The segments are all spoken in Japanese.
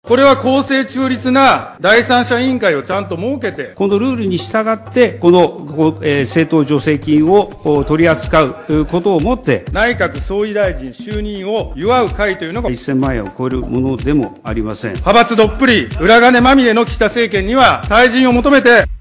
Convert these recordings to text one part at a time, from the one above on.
これは公正中立な第三者委員会をちゃんと設けて、 このルールに従って、この政党助成金を取り扱うことをもって、 内閣総理大臣就任を祝う会というのが、 1000万円を超えるものでもありません。 派閥どっぷり、裏金まみれの岸田政権には、退陣を求めて、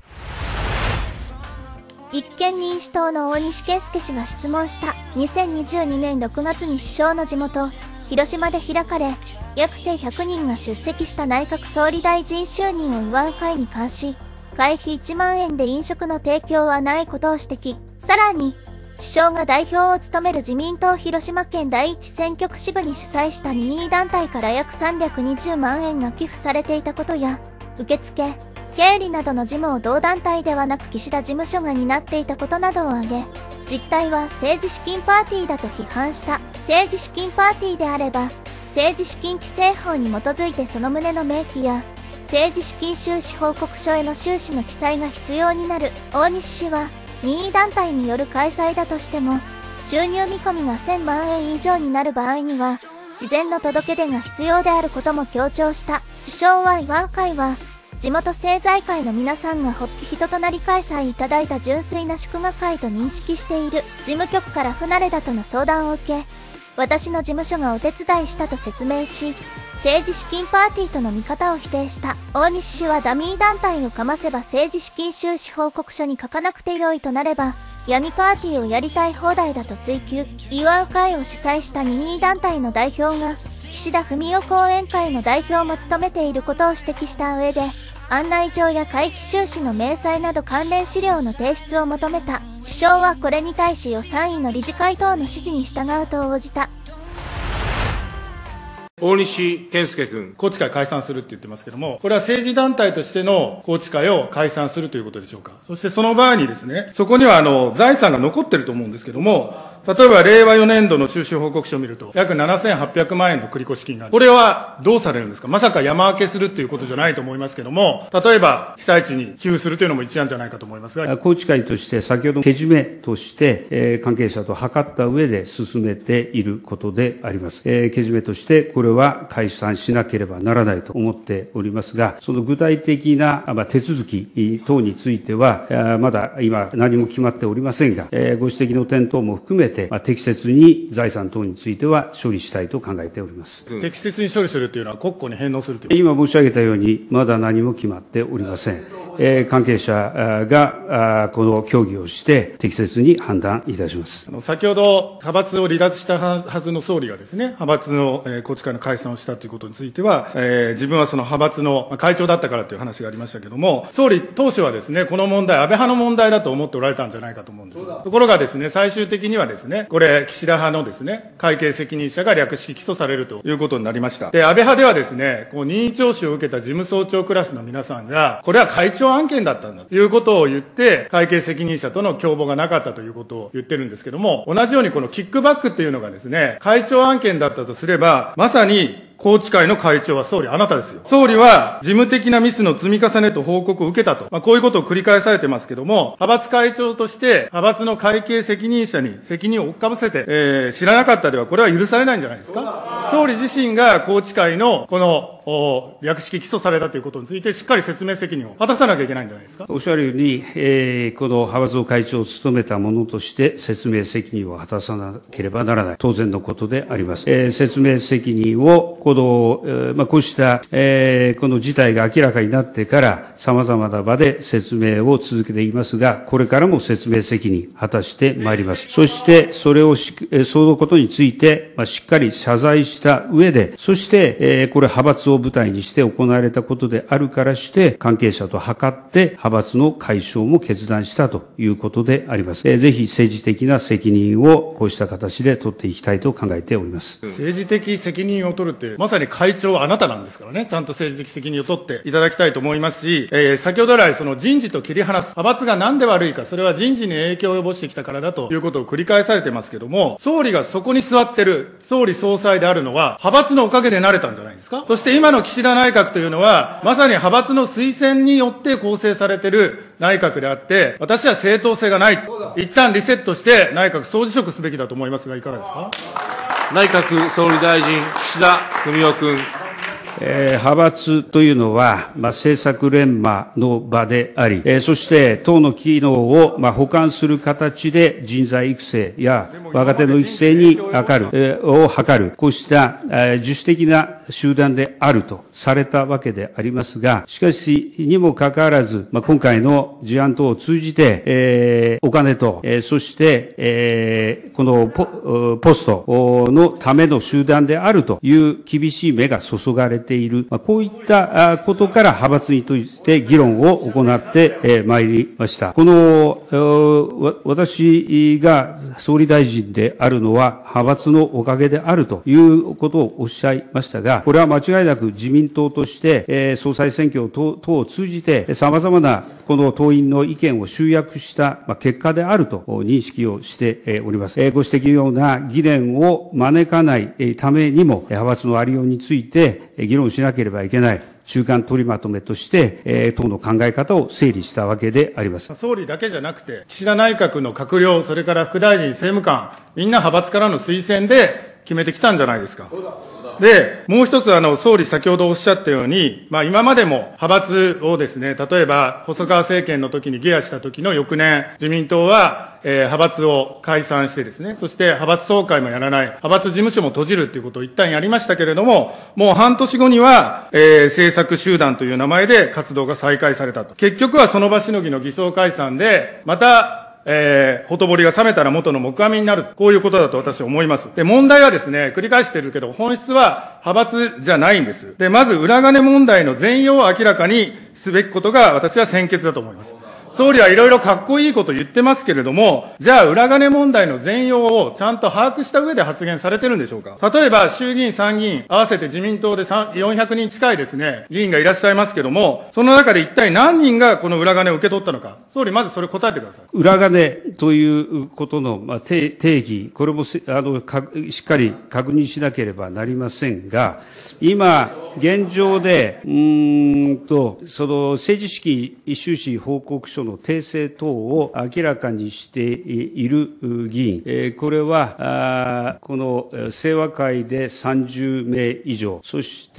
立憲民主党の大西健介氏が質問した2022年6月に首相の地元、広島で開かれ、約1100人が出席した内閣総理大臣就任を祝う会に関し、会費1万円で飲食の提供はないことを指摘。さらに、首相が代表を務める自民党広島県第一選挙区支部に主催した任意団体から約320万円が寄付されていたことや、受付、経理などの事務を同団体ではなく岸田事務所が担っていたことなどを挙げ、実態は政治資金パーティーだと批判した。政治資金パーティーであれば、政治資金規正法に基づいてその旨の明記や、政治資金収支報告書への収支の記載が必要になる。大西氏は、任意団体による開催だとしても、収入見込みが1000万円以上になる場合には、事前の届け出が必要であることも強調した。受賞は祝う会は、地元政財界の皆さんが発起人となり開催いただいた純粋な祝賀会と認識している。事務局から不慣れだとの相談を受け、私の事務所がお手伝いしたと説明し、政治資金パーティーとの見方を否定した。大西氏はダミー団体をかませば政治資金収支報告書に書かなくてよいとなれば、闇パーティーをやりたい放題だと追及。祝う会を主催した任意団体の代表が、岸田文雄後援会の代表も務めていることを指摘した上で、案内状や会費収支の明細など関連資料の提出を求めた。首相はこれに対し予算委の理事会等の指示に従うと応じた。 大西健介君。 宏池会解散するって言ってますけども、これは政治団体としての宏池会を解散するということでしょうか。そしてその場合にですね、そこには財産が残ってると思うんですけども、例えば令和4年度の収支報告書を見ると、約7800万円の繰越金がある。これはどうされるんですか。まさか山分けするっていうことじゃないと思いますけども、例えば被災地に給付するというのも一案じゃないかと思いますが。 宏池会として先ほどけじめとして、関係者と諮った上で進めていることであります。けじめとしてこれは解散しなければならないと思っておりますが、その具体的な手続き等については、まだ今何も決まっておりませんが、ご指摘の点等も含めて、適切に財産等については処理したいと考えております。 適切に処理するというのは国庫に返納するという。 今申し上げたように、まだ何も決まっておりません。関係者がこの協議をして適切に判断いたします。 先ほど派閥を離脱したはずの総理がですね、派閥の宏池会の解散をしたということについては、自分はその派閥の会長だったからという話がありましたけれども、総理当初はですね、この問題、安倍派の問題だと思っておられたんじゃないかと思うんです。ところがですね、最終的にはですね、これ岸田派のですね、会計責任者が略式起訴されるということになりました。で、安倍派ではですね、任意聴取を受けた事務総長クラスの皆さんが、これは会長案件だったんだということを言って、会計責任者との共謀がなかったということを言ってるんですけども、同じようにこのキックバックっていうのがですね、会長案件だったとすれば、まさに宏池会の会長は総理あなたですよ。総理は事務的なミスの積み重ねと報告を受けたと。こういうことを繰り返されてますけども、派閥会長として派閥の会計責任者に責任を追っかぶせて、知らなかったではこれは許されないんじゃないですか。総理自身が宏池会のこの略式起訴されたということについてしっかり説明責任を果たさなきゃいけないんじゃないですか。 おっしゃるように、この派閥の会長を務めた者として説明責任を果たさなければならない。当然のことであります。説明責任をこうした、この事態が明らかになってから、様々な場で説明を続けていますが、これからも説明責任果たしてまいります。そして、そのことについて、しっかり謝罪した上で、そして、これ派閥を舞台にして行われたことであるからして、関係者と諮って派閥の解消も決断したということであります。ぜひ政治的な責任をこうした形で取っていきたいと考えております。 政治的責任を取るって、まさに会長はあなたなんですからね、ちゃんと政治的責任を取っていただきたいと思いますし、先ほど来、その人事と切り離す、派閥がなんで悪いか、それは人事に影響を及ぼしてきたからだということを繰り返されてますけども、総理がそこに座ってる、総理総裁であるのは、派閥のおかげでなれたんじゃないですか。そして今の岸田内閣というのは、まさに派閥の推薦によって構成されている内閣であって、私は正当性がない。一旦リセットして内閣総辞職すべきだと思いますが、いかがですか。 内閣総理大臣、岸田文雄君。 派閥というのは、政策連馬の場であり、そして党の機能を補完する形で人材育成や若手の育成に図る、こうした自主的な集団であるとされたわけでありますが、しかしにもかかわらず、今回の事案等を通じて、お金と、そして、このポストのための集団であるという厳しい目が注がれている、こういったことから派閥について議論を行ってまいりました。この、私が総理大臣であるのは派閥のおかげであるということをおっしゃいましたが、これは間違いなく自民党として、総裁選挙等を通じて様々なこの党員の意見を集約した結果であると認識をしております。ご指摘のような疑念を招かないためにも、派閥のありようについて議論しなければいけない。中間取りまとめとして、党の考え方を整理したわけであります。 総理だけじゃなくて、岸田内閣の閣僚、それから副大臣、政務官、みんな派閥からの推薦で決めてきたんじゃないですか。で、もう一つ総理先ほどおっしゃったように、今までも派閥をですね、例えば細川政権の時に下野した時の翌年、自民党は、派閥を解散してですね、そして派閥総会もやらない、派閥事務所も閉じるということを一旦やりましたけれども、もう半年後には、政策集団という名前で活動が再開されたと。結局はその場しのぎの偽装解散で、また、ほとぼりが冷めたら元の木阿弥になる。こういうことだと私は思います。で、問題はですね、繰り返してるけど、本質は派閥じゃないんです。で、まず裏金問題の全容を明らかにすべきことが私は先決だと思います。総理はいろいろかっこいいこと言ってますけれども、じゃあ裏金問題の全容をちゃんと把握した上で発言されてるんでしょうか。例えば衆議院参議院合わせて自民党で400人近いですね、議員がいらっしゃいますけども、その中で一体何人がこの裏金を受け取ったのか。総理まずそれ答えてください。 裏金ということの定義、これもしっかり確認しなければなりませんが、今、現状で、その政治資金収支報告書の訂正等を明らかにしている議員、これは、この清和会で30名以上、そして、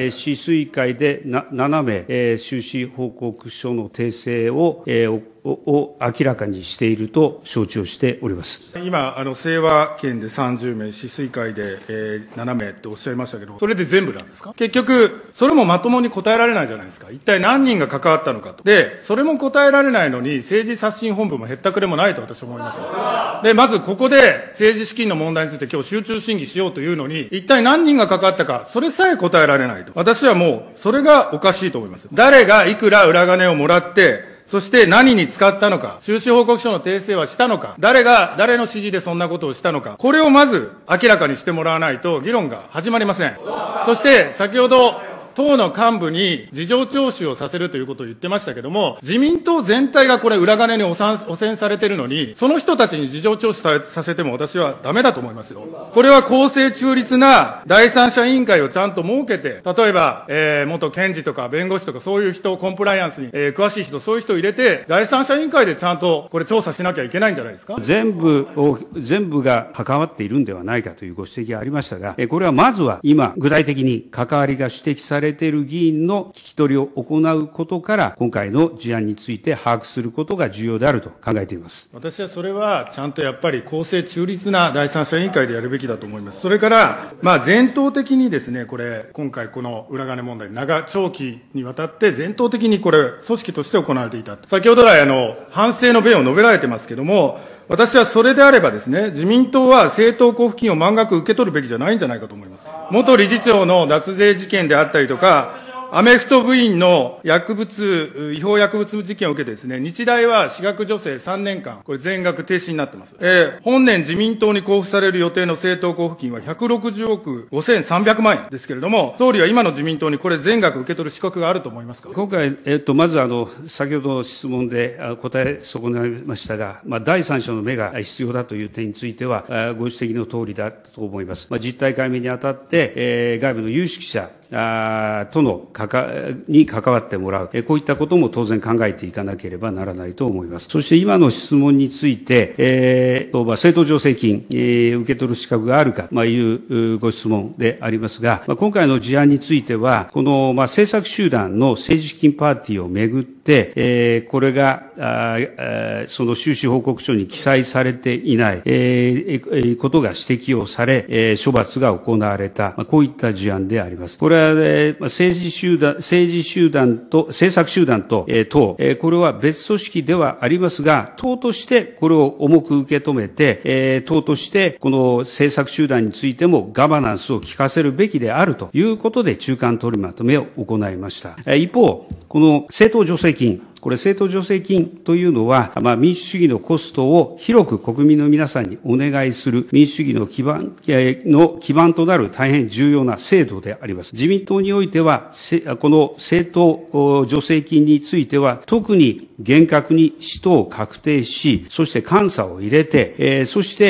治水会で7名、収支報告書の訂正を明らかにしていると承知をしております。 今、清和県で30名、治水会で、7名っておっしゃいましたけど、それで全部なんですか？結局、それもまともに答えられないじゃないですか。一体何人が関わったのかと。で、それも答えられないのに、政治刷新本部もへったくれもないと私は思います。で、まずここで政治資金の問題について今日集中審議しようというのに、一体何人が関わったか、それさえ答えられないと。私はもう、それがおかしいと思います。誰がいくら裏金をもらって、そして何に使ったのか、収支報告書の訂正はしたのか、誰の指示でそんなことをしたのか、これをまず明らかにしてもらわないと議論が始まりません。そして先ほど、党の幹部に事情聴取をさせるということを言ってましたけども、自民党全体がこれ裏金に汚染されてるのに、その人たちに事情聴取させても私はダメだと思いますよ。これは公正中立な第三者委員会をちゃんと設けて、例えば、元検事とか弁護士とかそういう人、コンプライアンスに、詳しい人、そういう人を入れて、第三者委員会でちゃんとこれ調査しなきゃいけないんじゃないですか。 全部が関わっているんではないかというご指摘がありましたが、これはまずは今、具体的に関わりが指摘されている議員の聞き取りを行うことから、今回の事案について把握することが重要であると考えています。 私はそれは、ちゃんとやっぱり公正中立な第三者委員会でやるべきだと思います。それから、全党的にですね、これ、今回この裏金問題、長期にわたって全党的にこれ、組織として行われていた。先ほど来、反省の弁を述べられてますけども、私はそれであればですね、自民党は政党交付金を満額受け取るべきじゃないんじゃないかと思います。元理事長の脱税事件であったりとか、アメフト部員の違法薬物事件を受けてですね、日大は私学助成3年間、これ全額停止になってます。本年自民党に交付される予定の政党交付金は160億5300万円ですけれども、総理は今の自民党にこれ全額受け取る資格があると思いますか？ 今回、まず先ほどの質問で答え損ねましたが、第三者の目が必要だという点については、ご指摘の通りだと思います。実態解明にあたって、外部の有識者、 とのに関わってもらう、こういったことも当然考えていかなければならないと思います。そして今の質問について、政党助成金、受け取る資格があるか、いうご質問でありますが、今回の事案については、この、政策集団の政治資金パーティーをめぐって、これが、その収支報告書に記載されていない、ことが指摘をされ、処罰が行われた、こういった事案であります。これは、政治集団と、政策集団と、党、これは別組織ではありますが、党としてこれを重く受け止めて、党としてこの政策集団についてもガバナンスを効かせるべきであるということで中間取りまとめを行いました。一方、この政党助成金、これ政党助成金というのは、民主主義のコストを広く国民の皆さんにお願いする民主主義の基盤となる大変重要な制度であります。自民党においては、この政党助成金については、特に厳格に使途を確定し、そして監査を入れて、そして、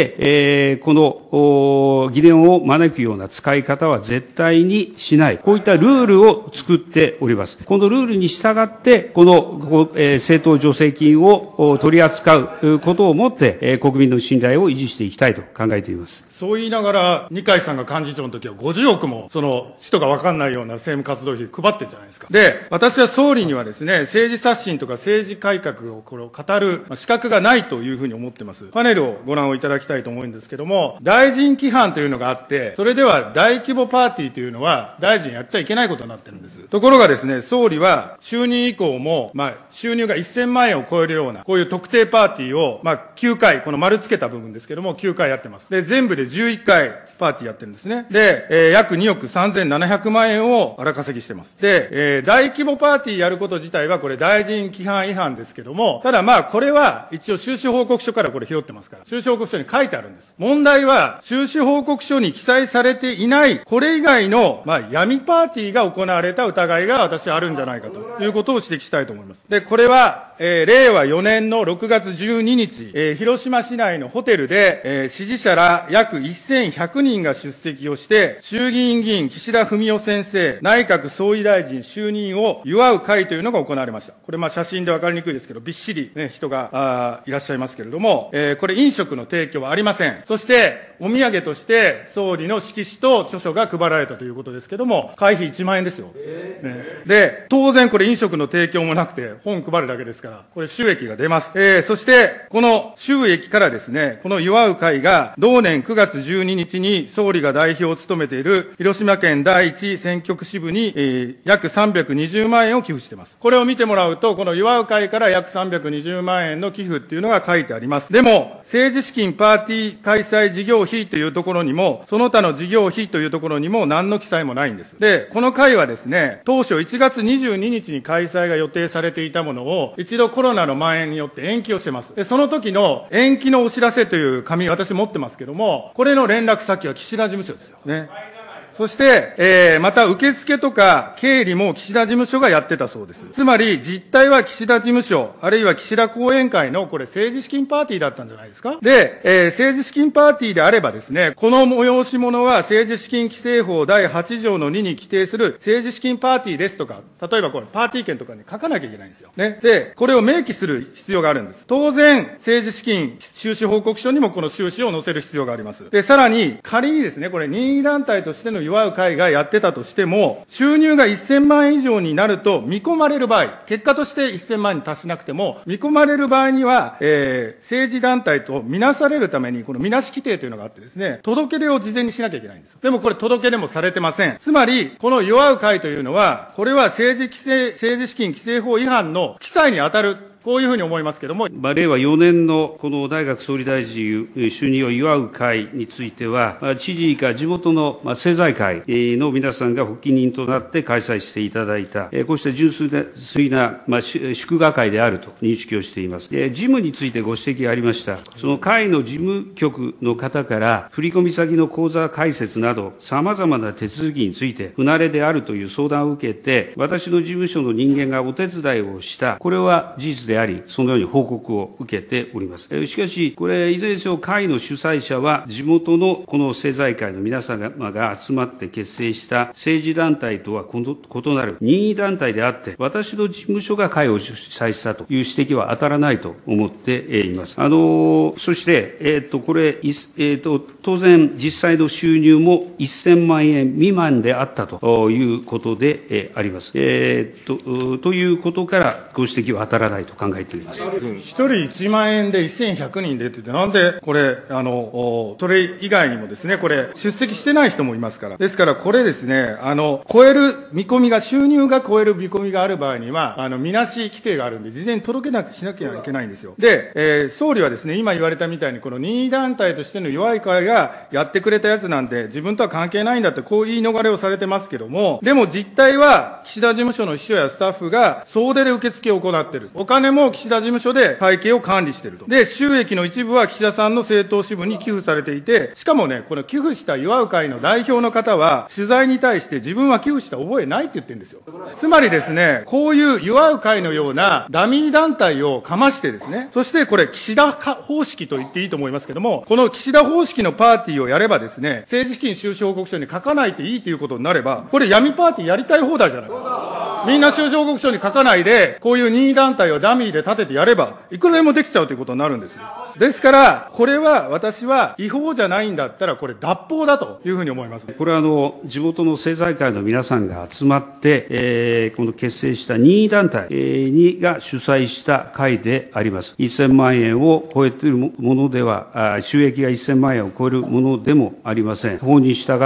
この疑念を招くような使い方は絶対にしない。こういったルールを作っております。このルールに従って、この政党助成金を取り扱うことをもって、国民の信頼を維持していきたいと考えています。 そう言いながら、二階さんが幹事長の時は50億も、使途が分かんないような政務活動費配ってるじゃないですか。で、私は総理にはですね、政治刷新とか政治改革をこれを語る資格がないというふうに思ってます。パネルをご覧をいただきたいと思うんですけども、大臣規範というのがあって、それでは大規模パーティーというのは、大臣やっちゃいけないことになってるんです。ところがですね、総理は就任以降も、収入が1000万円を超えるような、こういう特定パーティーを、9回、この丸つけた部分ですけども、9回やってます。で、全部で11回パーティーやってるんですね。で、約2億3700万円を荒稼ぎしてます。で、大規模パーティーやること自体は、これ大臣規範違反ですけども、ただこれは一応収支報告書からこれ拾ってますから、収支報告書に書いてあるんです。問題は、収支報告書に記載されていない、これ以外の、闇パーティーが行われた疑いが私はあるんじゃないかということを指摘したいと思います。で、これは、令和4年の6月12日、広島市内のホテルで、支持者ら約1100人が出席をして、衆議院議員岸田文雄先生、内閣総理大臣就任を祝う会というのが行われました。これ写真で分かりにくいですけど、びっしりね、人がいらっしゃいますけれども、これ飲食の提供はありません。そして、お土産として総理の色紙と著書が配られたということですけども、会費1万円ですよ。で、当然これ飲食の提供もなくて、本配るだけですから、これ収益が出ます。そして、この収益からですね、この祝う会が、同年9月12日に総理が代表を務めている広島県第一選挙区支部に、約320万円を寄付しています。これを見てもらうと、この祝う会から約320万円の寄付っていうのが書いてあります。でも、政治資金パーティー開催事業費というところにも、その他の事業費というところにも何の記載もないんです。で、この会はですね、当初1月22日に開催が予定されていたものを、一度コロナの蔓延によって延期をしてます。で、その時の延期のお知らせという紙、私持ってますけども、これの連絡先は岸田事務所ですよ。ね。そして、また受付とか経理も岸田事務所がやってたそうです。つまり、実態は岸田事務所、あるいは岸田後援会のこれ政治資金パーティーだったんじゃないですか。で、政治資金パーティーであればですね、この催し物は政治資金規正法第8条の2に規定する政治資金パーティーですとか、例えばこれパーティー券とかに書かなきゃいけないんですよ。ね。で、これを明記する必要があるんです。当然、政治資金収支報告書にもこの収支を載せる必要があります。で、さらに、仮にですね、これ任意団体としての祝う会がやってたとしても、収入が1000万円以上になると見込まれる場合、結果として1000万に達しなくても、見込まれる場合には、政治団体とみなされるために、このみなし規定というのがあってですね、届け出を事前にしなきゃいけないんですよ。でもこれ届け出もされてません。つまり、この祝う会というのは、これは政治資金規正法違反の記載に当たる。こういうふうに思いますけれども。 令和4年のこの内閣総理大臣就任を祝う会については、知事以下地元の政財界の皆さんが発起人となって開催していただいた、こうした純粋な祝賀会であると認識をしています。事務についてご指摘がありました。その会の事務局の方から、振込先の口座開設など、様々な手続きについて不慣れであるという相談を受けて、私の事務所の人間がお手伝いをした、これは事実でであり、そのように報告を受けております。しかし、これ、いずれにせよ会の主催者は、地元のこの政財界の皆様が集まって結成した政治団体とは異なる任意団体であって、私の事務所が会を主催したという指摘は当たらないと思っています。そして、これ、当然、実際の収入も1000万円未満であったということであります。ということから、ご指摘は当たらないと考えております。 1人1万円で1100人でって言って、なんで、これ、それ以外にもですね、これ、出席してない人もいますから。ですから、これですね、超える見込みが、収入が超える見込みがある場合には、みなし規定があるんで、事前に届けしなきゃいけないんですよ。で、総理はですね、今言われたみたいに、この任意団体としての弱い会がやってくれたやつなんで、自分とは関係ないんだって、こう言い逃れをされてますけども、でも実態は、岸田事務所の秘書やスタッフが、総出で受付を行っている。お金も岸田事務所で会計を管理していると。で、収益の一部は岸田さんの政党支部に寄付されていて、しかもね、この寄付した祝う会の代表の方は、取材に対して自分は寄付した覚えないって言ってるんですよ。つまりですね、こういう祝う会のようなダミー団体をかましてですね、そしてこれ岸田方式と言っていいと思いますけども、この岸田方式のパーティーをやればですね、政治資金収支報告書に書かないでいいということになれば、これ闇パーティーやりたい放題じゃないか。みんな収支報告書に書かないで、こういう任意団体をダミーで立ててやれば、いくらでもできちゃうということになるんですよ。ですから、これは私は違法じゃないんだったら、これ脱法だというふうに思います。 これは地元の政財界の皆さんが集まって、この結成した任意団体が主催した会であります。1000万円を超えているものでは、収益が1000万円を超えるものでもありません。法に従って、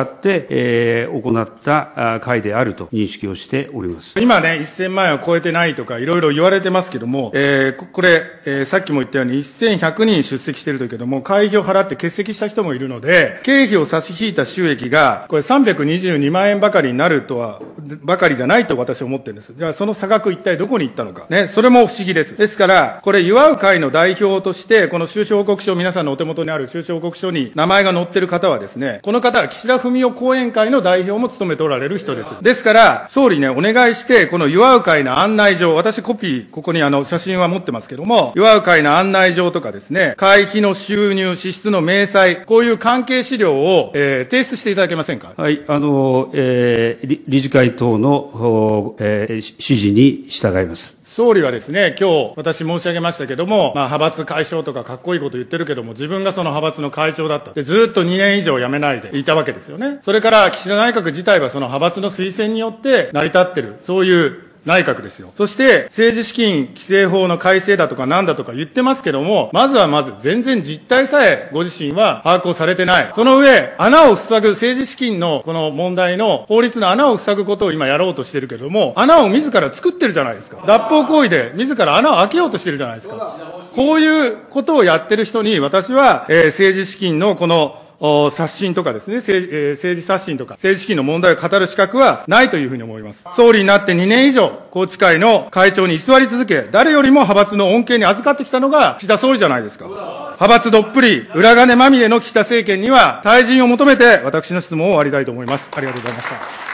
行った会であると認識をしております。 今ね、1000万円を超えてないとか、いろいろ言われてますけども、これ、さっきも言ったように1100人出席しているというけども、会費を払って欠席した人もいるので、経費を差し引いた収益が、これ322万円ばかりになるとは、ばかりじゃないと私は思ってるんです。じゃあその差額一体どこに行ったのか。ね、それも不思議です。ですから、これ祝う会の代表として、この収支報告書、皆さんのお手元にある収支報告書に名前が載ってる方はですね、この方は岸田文雄後援会の代表も務めておられる人です。ですから、総理ね、お願いして、この祝う会の案内状、私コピー、ここに写真は持ってますけども、祝う会の案内状とかですね、会費の収入、支出の明細、こういう関係資料を、提出していただけませんか。 はい、理事会等の、指示に従います。 総理はですね、今日私申し上げましたけども、派閥解消とかかっこいいこと言ってるけども、自分がその派閥の会長だった。で、ずっと2年以上辞めないでいたわけですよね。それから岸田内閣自体はその派閥の推薦によって成り立ってる、そういう内閣ですよ。そして、政治資金規正法の改正だとかなんだとか言ってますけども、まず全然実態さえご自身は把握をされてない。その上、穴を塞ぐ政治資金のこの問題の法律の穴を塞ぐことを今やろうとしてるけども、穴を自ら作ってるじゃないですか。脱法行為で自ら穴を開けようとしてるじゃないですか。こういうことをやってる人に私は、政治資金のこの刷新とかですね、政治刷新とか、政治資金の問題を語る資格はないというふうに思います。総理になって2年以上、宏池会の会長に居座り続け、誰よりも派閥の恩恵に預かってきたのが岸田総理じゃないですか。派閥どっぷり、裏金まみれの岸田政権には、退陣を求めて、私の質問を終わりたいと思います。ありがとうございました。